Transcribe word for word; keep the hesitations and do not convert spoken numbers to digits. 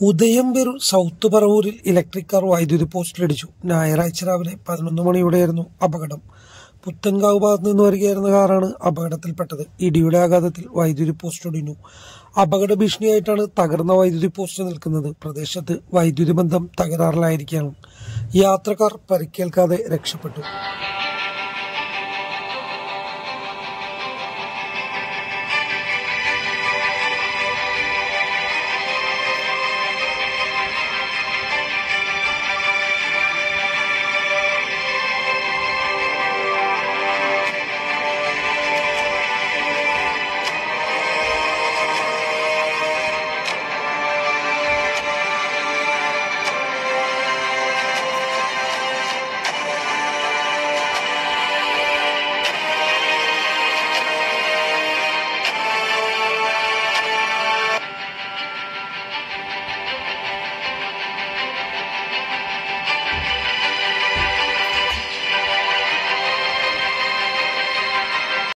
Udayamperoor south പറവൂരിൽ electric car വൈദ്യുതി പോസ്റ്റിലിടിച്ചു. ഞായറാഴ്ച രാവിലെ പതിനൊന്ന് മണിയോടെയായിരുന്നു അപകടം. പുത്തൻകാവ് ഭാഗത്ത് നിന്ന് വരികയായിരുന്ന കാറാണ് അപകടത്തിൽപ്പെട്ടത്. ഇടിയുടെ ആഘാതത്തിൽ വൈദ്യുതി പോസ്റ്റ് ഒടിഞ്ഞു. അപകട ഭീഷണിയായിട്ടാണ് തകർന്ന വൈദ്യുതി പോസ്റ്റ് നിൽക്കുന്നത്. പ്രദേശത്ത് വൈദ്യുതി ബന്ധം തകരാറിലായിരിക്കുകയാണ്. യാത്രക്കാർ പരിക്കേൽക്കാതെ രക്ഷപ്പെട്ടു.